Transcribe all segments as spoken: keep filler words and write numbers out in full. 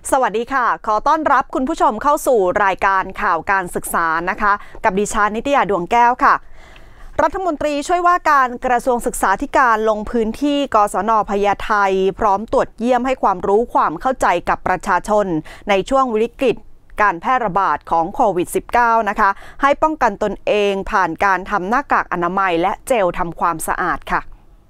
สวัสดีค่ะขอต้อนรับคุณผู้ชมเข้าสู่รายการข่าวการศึกษานะคะกับดิฉันนิตยาดวงแก้วค่ะรัฐมนตรีช่วยว่าการกระทรวงศึกษาธิการลงพื้นที่กศน.พญาไทพร้อมตรวจเยี่ยมให้ความรู้ความเข้าใจกับประชาชนในช่วงวิกฤตการแพร่ระบาดของโควิด สิบเก้า นะคะให้ป้องกันตนเองผ่านการทำหน้ากากอนามัยและเจลทำความสะอาดค่ะ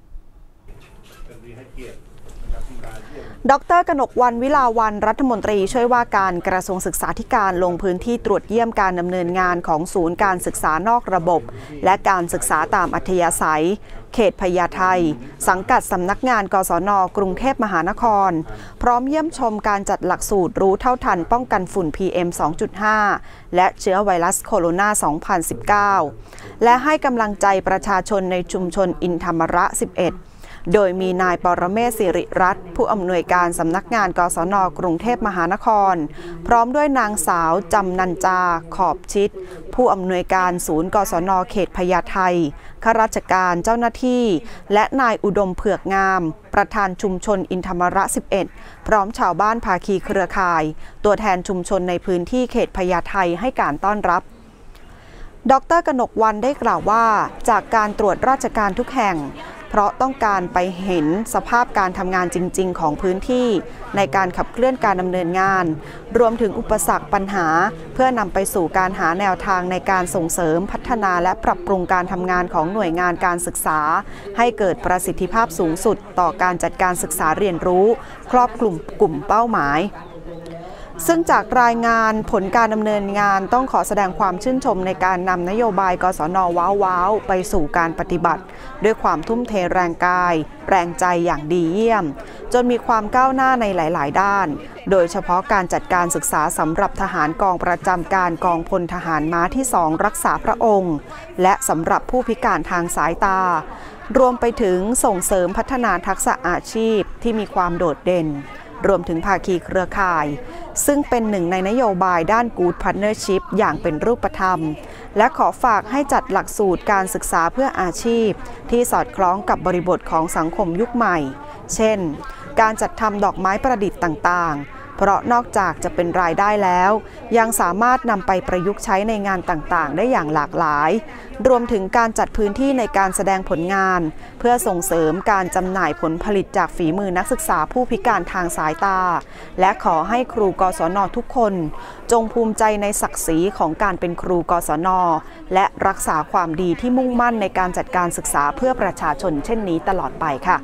ดร.กนกวรรณ วิลาวัลย์รัฐมนตรีช่วยว่าการกระทรวงศึกษาธิการลงพื้นที่ตรวจเยี่ยมการดำเนินงานของศูนย์การศึกษานอกระบบและการศึกษาตามอัธยาศัยเขตพญาไทสังกัดสำนักงานกศน.กรุงเทพมหานครพร้อมเยี่ยมชมการจัดหลักสูตรรู้เท่าทันป้องกันฝุ่น พี เอ็ม สองจุดห้า และเชื้อไวรัสโคโรนา สองพันสิบเก้า และให้กำลังใจประชาชนในชุมชนอินธรรมระ สิบเอ็ดโดยมีนายปรเมศ สิริรัตน์ผู้อำนวยการสำนักงานกศน.กรุงเทพมหานครพร้อมด้วยนางสาวจำนันจาขอบชิดผู้อำนวยการศูนย์กศน.เขตพญาไทข้าราชการเจ้าหน้าที่และนายอุดมเผือกงามประธานชุมชนอินธรรมระ สิบเอ็ดพร้อมชาวบ้านภาคีเครือข่ายตัวแทนชุมชนในพื้นที่เขตพญาไทให้การต้อนรับดร.กนกวรรณได้กล่าวว่าจากการตรวจราชการทุกแห่งเพราะต้องการไปเห็นสภาพการทำงานจริงๆของพื้นที่ในการขับเคลื่อนการดำเนินงานรวมถึงอุปสรรคปัญหาเพื่อนำไปสู่การหาแนวทางในการส่งเสริมพัฒนาและปรับปรุงการทำงานของหน่วยงานการศึกษาให้เกิดประสิทธิภาพสูงสุดต่อการจัดการศึกษาเรียนรู้ครอบคลุมกลุ่มเป้าหมายซึ่งจากรายงานผลการดำเนินงานต้องขอแสดงความชื่นชมในการนำนโยบายกศน.ว้าวว้าวไปสู่การปฏิบัติด้วยความทุ่มเทแรงกายแรงใจอย่างดีเยี่ยมจนมีความก้าวหน้าในหลายๆด้านโดยเฉพาะการจัดการศึกษาสำหรับทหารกองประจำการกองพลทหารม้าที่สองรักษาพระองค์และสำหรับผู้พิการทางสายตารวมไปถึงส่งเสริมพัฒนาทักษะอาชีพที่มีความโดดเด่นรวมถึงภาคีเครือข่ายซึ่งเป็นหนึ่งในนโยบายด้าน Good Partnership อย่างเป็นรูปธรรมและขอฝากให้จัดหลักสูตรการศึกษาเพื่ออาชีพที่สอดคล้องกับบริบทของสังคมยุคใหม่เช่นการจัดทำดอกไม้ประดิษฐ์ต่างๆเพราะนอกจากจะเป็นรายได้แล้วยังสามารถนำไปประยุกต์ใช้ในงานต่างๆได้อย่างหลากหลายรวมถึงการจัดพื้นที่ในการแสดงผลงานเพื่อส่งเสริมการจำหน่ายผลผลิตจากฝีมือนักศึกษาผู้พิการทางสายตาและขอให้ครูกศน.ทุกคนจงภูมิใจในศักดิ์ศรีของการเป็นครูกศน.และรักษาความดีที่มุ่งมั่นในการจัดการศึกษาเพื่อประชาชนเช่นนี้ตลอดไปค่ะ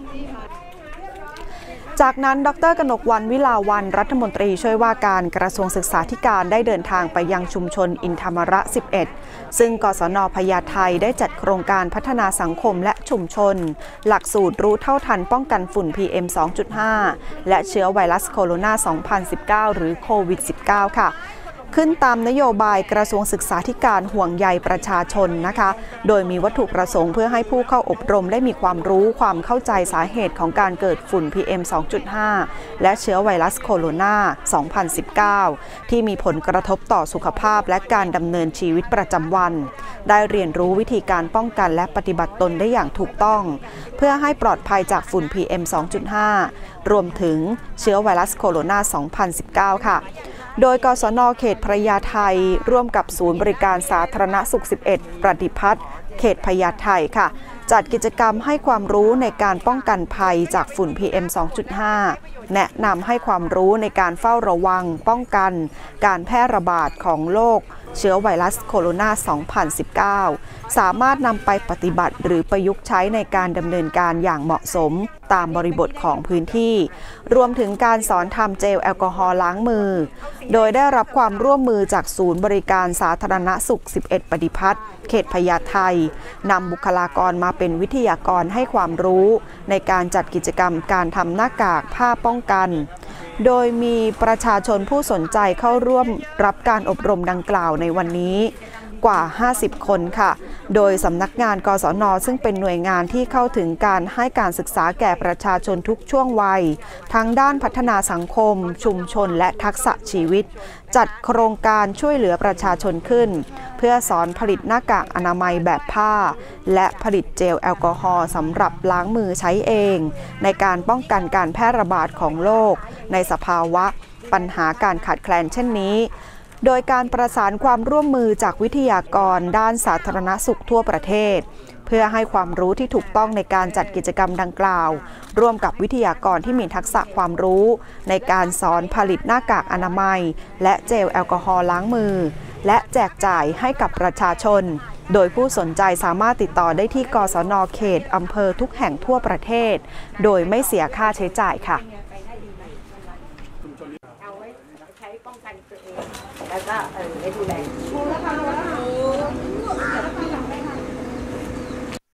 จากนั้นดร.กนกวรรณ วิลาวัลย์รัฐมนตรีช่วยว่าการกระทรวงศึกษาธิการได้เดินทางไปยังชุมชนอินธรรมระ สิบเอ็ดซึ่งกศน.พญาไทได้จัดโครงการพัฒนาสังคมและชุมชนหลักสูตรรู้เท่าทันป้องกันฝุ่น พี เอ็ม สองจุดห้า และเชื้อไวรัสโคโรนา สองพันสิบเก้า หรือโควิด สิบเก้า ค่ะขึ้นตามนโยบายกระทรวงศึกษาธิการห่วงใยประชาชนนะคะโดยมีวัตถุประสงค์เพื่อให้ผู้เข้าอบรมได้มีความรู้ความเข้าใจสาเหตุของการเกิดฝุ่น พี เอ็ม สองจุดห้า และเชื้อไวรัสโคโรนา สองพันสิบเก้า ที่มีผลกระทบต่อสุขภาพและการดำเนินชีวิตประจำวันได้เรียนรู้วิธีการป้องกันและปฏิบัติตนได้อย่างถูกต้องเพื่อให้ปลอดภัยจากฝุ่น พี เอ็ม สองจุดห้า รวมถึงเชื้อไวรัสโคโรนา สองพันสิบเก้า ค่ะโดยกศน.เขตพญาไทร่วมกับศูนย์บริการสาธารณสุข สิบเอ็ด ประดิพัฒน์เขตพญาไทค่ะจัดกิจกรรมให้ความรู้ในการป้องกันภัยจากฝุ่น พี เอ็ม สองจุดห้า แนะนำให้ความรู้ในการเฝ้าระวังป้องกันการแพร่ระบาดของโรคเชื้อไวรัสโคโรนา สองพันสิบเก้า สามารถนำไปปฏิบัติหรือประยุกต์ใช้ในการดำเนินการอย่างเหมาะสมตามบริบทของพื้นที่รวมถึงการสอนทำเจลแอลกอฮอล์ล้างมือโดยได้รับความร่วมมือจากศูนย์บริการสาธารณสุข สิบเอ็ด ปฏิพัฒน์เขตพญาไทนำบุคลากรมาเป็นวิทยากรให้ความรู้ในการจัดกิจกรรมการทำหน้ากากผ้าป้องกันโดยมีประชาชนผู้สนใจเข้าร่วมรับการอบรมดังกล่าวในวันนี้กว่าห้าสิบคนค่ะโดยสำนักงานกศน.ซึ่งเป็นหน่วยงานที่เข้าถึงการให้การศึกษาแก่ประชาชนทุกช่วงวัยทั้งด้านพัฒนาสังคมชุมชนและทักษะชีวิตจัดโครงการช่วยเหลือประชาชนขึ้นเพื่อสอนผลิตหน้ากากอนามัยแบบผ้าและผลิตเจลแอลกอฮอล์สำหรับล้างมือใช้เองในการป้องกันการแพร่ระบาดของโรคในสภาวะปัญหาการขาดแคลนเช่นนี้โดยการประสานความร่วมมือจากวิทยากรด้านสาธารณสุขทั่วประเทศเพื่อให้ความรู้ที่ถูกต้องในการจัดกิจกรรมดังกล่าวร่วมกับวิทยากรที่มีทักษะความรู้ในการสอนผลิตหน้ากากอนามัยและเจลแอลกอฮอล์ล้างมือและแจกจ่ายให้กับประชาชนโดยผู้สนใจสามารถติดต่อได้ที่กศน.เขตอำเภอทุกแห่งทั่วประเทศโดยไม่เสียค่าใช้จ่ายค่ะเอาไว้ใช้ป้องกันตัวเองแล้วก็เออได้ดูแล